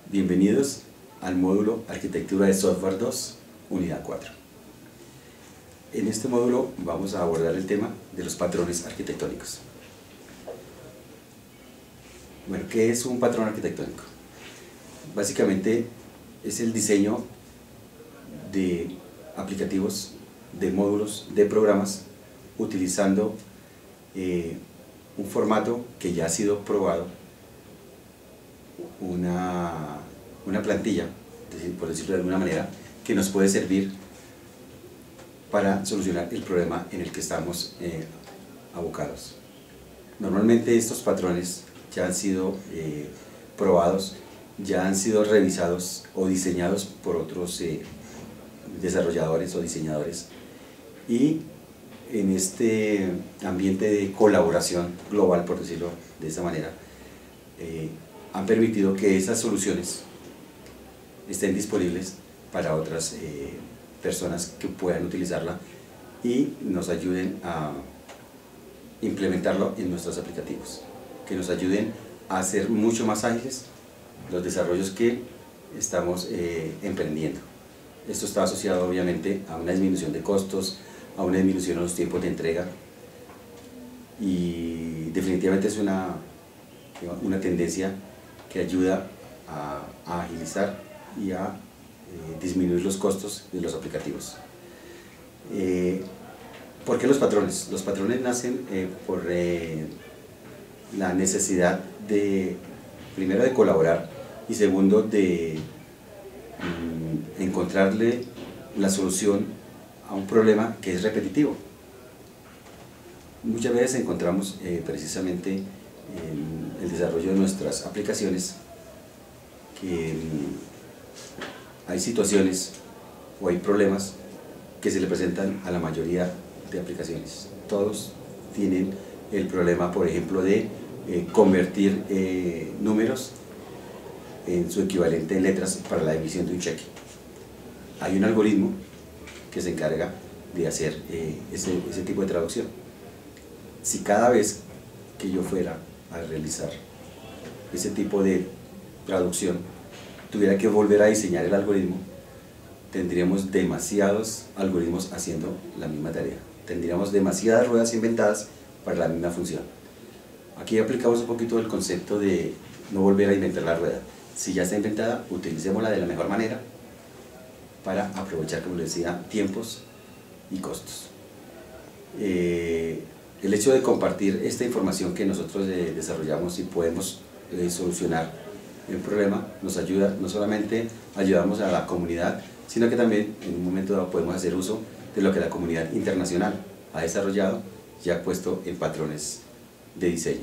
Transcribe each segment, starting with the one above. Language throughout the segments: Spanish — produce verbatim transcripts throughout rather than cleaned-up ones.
Bienvenidos al módulo Arquitectura de Software dos, Unidad cuatro. En este módulo vamos a abordar el tema de los patrones arquitectónicos. Bueno, ¿qué es un patrón arquitectónico? Básicamente es el diseño de aplicativos, de módulos, de programas, utilizando eh, un formato que ya ha sido probado, una, una plantilla, por decirlo de alguna manera, que nos puede servir para solucionar el problema en el que estamos eh, abocados. Normalmente estos patrones ya han sido eh, probados, ya han sido revisados o diseñados por otros eh, desarrolladores o diseñadores, y en este ambiente de colaboración global, por decirlo de esa manera, eh, han permitido que esas soluciones estén disponibles para otras eh, personas que puedan utilizarla y nos ayuden a implementarlo en nuestros aplicativos, que nos ayuden a ser mucho más ágiles los desarrollos que estamos eh, emprendiendo. Esto está asociado obviamente a una disminución de costos, a una disminución de los tiempos de entrega, y definitivamente es una, una tendencia que ayuda a, a agilizar y a eh, disminuir los costos de los aplicativos. Eh, ¿Por qué los patrones? Los patrones nacen eh, por eh, la necesidad de, primero, de colaborar, y segundo, de mm, encontrarle la solución a un problema que es repetitivo. Muchas veces encontramos eh, precisamente en el desarrollo de nuestras aplicaciones que mm, hay situaciones o hay problemas que se le presentan a la mayoría de aplicaciones. Todos tienen el problema, por ejemplo, de eh, convertir eh, números en su equivalente en letras para la emisión de un cheque. Hay un algoritmo que se encarga de hacer eh, ese, ese tipo de traducción. Si cada vez que yo fuera a realizar ese tipo de traducción tuviera que volver a diseñar el algoritmo, tendríamos demasiados algoritmos haciendo la misma tarea. Tendríamos demasiadas ruedas inventadas para la misma función. Aquí aplicamos un poquito el concepto de no volver a inventar la rueda. Si ya está inventada, utilicémosla de la mejor manera para aprovechar, como les decía, tiempos y costos. Eh, el hecho de compartir esta información que nosotros eh, desarrollamos y podemos eh, solucionar el problema nos ayuda, no solamente ayudamos a la comunidad, sino que también en un momento dado podemos hacer uso de lo que la comunidad internacional ha desarrollado y ha puesto en patrones de diseño.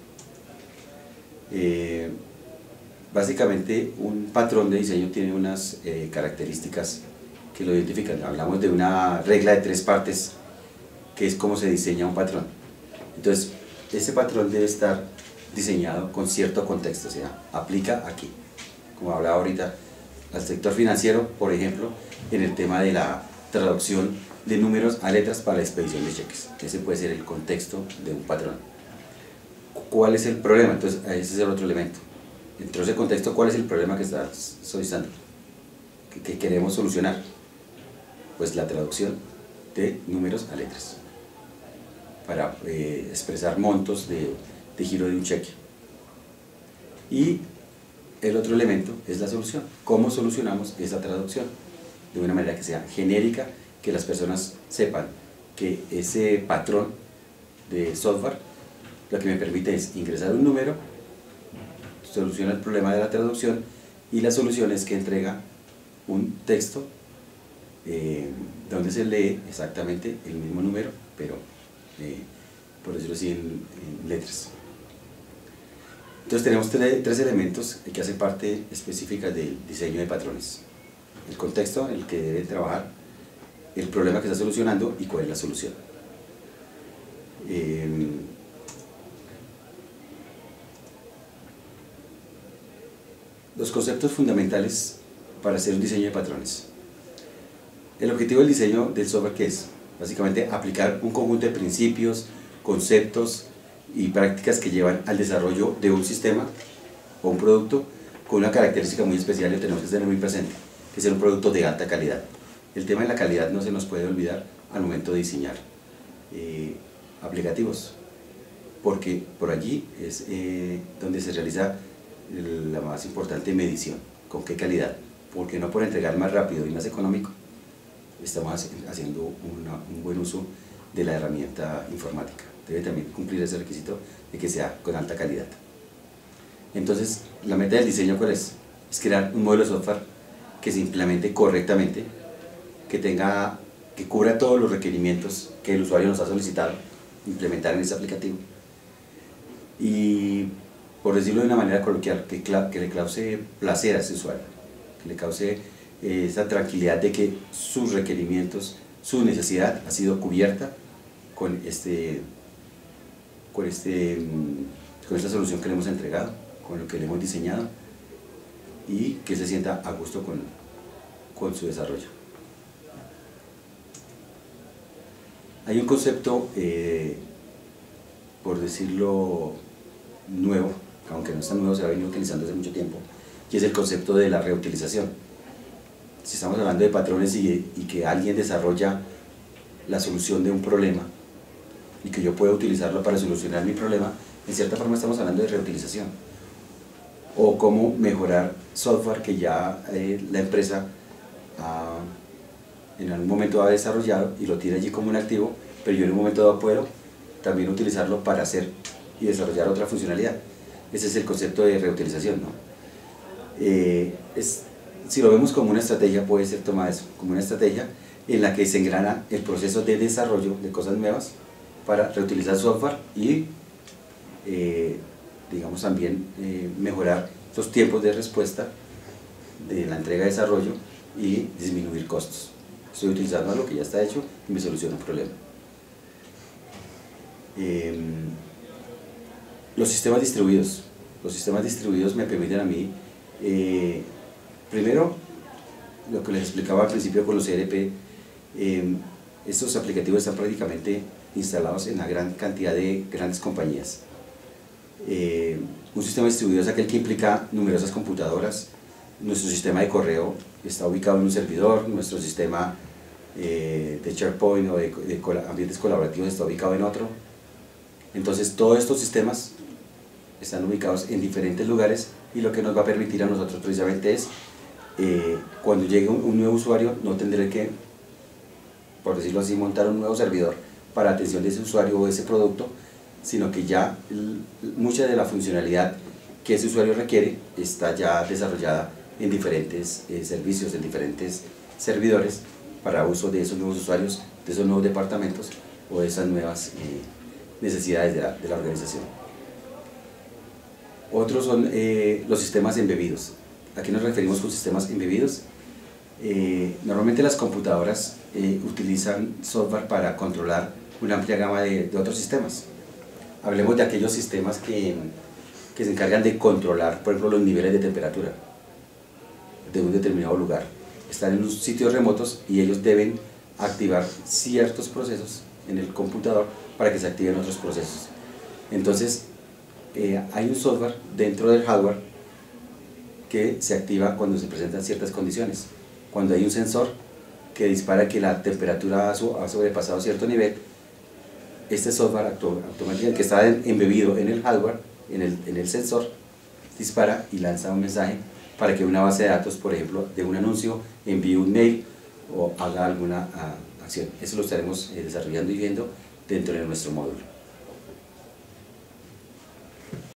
Eh, básicamente un patrón de diseño tiene unas eh, características que lo identifican. Hablamos de una regla de tres partes, que es cómo se diseña un patrón. Entonces, ese patrón debe estar diseñado con cierto contexto, o sea, aplica aquí, como hablaba ahorita, al sector financiero, por ejemplo, en el tema de la traducción de números a letras para la expedición de cheques. Ese puede ser el contexto de un patrón. ¿Cuál es el problema? Entonces, ese es el otro elemento. Dentro de ese contexto, ¿cuál es el problema que está solicitando? ¿Que, que queremos solucionar? Pues la traducción de números a letras para eh, expresar montos de, de giro de un cheque. Y el otro elemento es la solución. ¿Cómo solucionamos esa traducción? De una manera que sea genérica, que las personas sepan que ese patrón de software lo que me permite es ingresar un número, soluciona el problema de la traducción, y la solución es que entrega un texto eh, donde se lee exactamente el mismo número, pero eh, por decirlo así, en, en letras. Entonces tenemos tres, tres elementos que hacen parte específica del diseño de patrones: el contexto en el que debe trabajar, el problema que está solucionando y cuál es la solución. Eh, los conceptos fundamentales para hacer un diseño de patrones. El objetivo del diseño del software, ¿qué es? Básicamente aplicar un conjunto de principios, conceptos y prácticas que llevan al desarrollo de un sistema o un producto con una característica muy especial y lo tenemos que tener muy presente, que es un producto de alta calidad. El tema de la calidad no se nos puede olvidar al momento de diseñar eh, aplicativos, porque por allí es eh, donde se realiza la más importante medición, con qué calidad, porque no por entregar más rápido y más económico estamos haciendo una, un buen uso de la herramienta informática. Debe también cumplir ese requisito de que sea con alta calidad. Entonces, la meta del diseño, ¿cuál es? Es crear un modelo de software que se implemente correctamente, que tenga, que cubra todos los requerimientos que el usuario nos ha solicitado implementar en ese aplicativo, y, por decirlo de una manera coloquial, que, que le cause placer a ese usuario, que le cause eh, esa tranquilidad de que sus requerimientos, su necesidad ha sido cubierta con, este, con, este, con esta solución que le hemos entregado, con lo que le hemos diseñado, y que se sienta a gusto con, con su desarrollo. Hay un concepto, eh, por decirlo nuevo, aunque no es tan nuevo, se ha venido utilizando hace mucho tiempo, y es el concepto de la reutilización. Si estamos hablando de patrones y, y que alguien desarrolla la solución de un problema y que yo pueda utilizarlo para solucionar mi problema, en cierta forma estamos hablando de reutilización. O cómo mejorar software que ya eh, la empresa ha, en algún momento ha desarrollado y lo tiene allí como un activo, pero yo en un momento dado puedo también utilizarlo para hacer y desarrollar otra funcionalidad. Ese es el concepto de reutilización, ¿no? Eh, es, si lo vemos como una estrategia, puede ser tomada eso, como una estrategia en la que se engrana el proceso de desarrollo de cosas nuevas para reutilizar software y eh, digamos también eh, mejorar los tiempos de respuesta de la entrega de desarrollo y disminuir costos. Estoy utilizando algo que ya está hecho y me soluciona un problema. Eh, los sistemas distribuidos. Los sistemas distribuidos me permiten a mí, eh, primero, lo que les explicaba al principio con los E R P, eh, estos aplicativos están prácticamente instalados en una gran cantidad de grandes compañías. Eh, un sistema distribuido es aquel que implica numerosas computadoras. Nuestro sistema de correo está ubicado en un servidor, nuestro sistema eh, de SharePoint o de, de ambientes colaborativos está ubicado en otro. Entonces todos estos sistemas están ubicados en diferentes lugares, y lo que nos va a permitir a nosotros precisamente es, eh, cuando llegue un, un nuevo usuario, no tendré que, por decirlo así, montar un nuevo servidor para atención de ese usuario o ese producto, sino que ya mucha de la funcionalidad que ese usuario requiere está ya desarrollada en diferentes eh, servicios, en diferentes servidores para uso de esos nuevos usuarios, de esos nuevos departamentos o de esas nuevas eh, necesidades de la, de la organización. Otros son eh, los sistemas embebidos. ¿A qué nos referimos con sistemas embebidos? Eh, normalmente las computadoras eh, utilizan software para controlar una amplia gama de, de otros sistemas. Hablemos de aquellos sistemas que, que se encargan de controlar, por ejemplo, los niveles de temperatura de un determinado lugar. Están en unos sitios remotos y ellos deben activar ciertos procesos en el computador para que se activen otros procesos. Entonces, eh, hay un software dentro del hardware que se activa cuando se presentan ciertas condiciones. Cuando hay un sensor que dispara que la temperatura ha sobrepasado cierto nivel, este software automáticamente que está embebido en el hardware, en el, en el sensor, dispara y lanza un mensaje para que una base de datos, por ejemplo, de un anuncio, envíe un mail o haga alguna uh, acción. Eso lo estaremos eh, desarrollando y viendo dentro de nuestro módulo.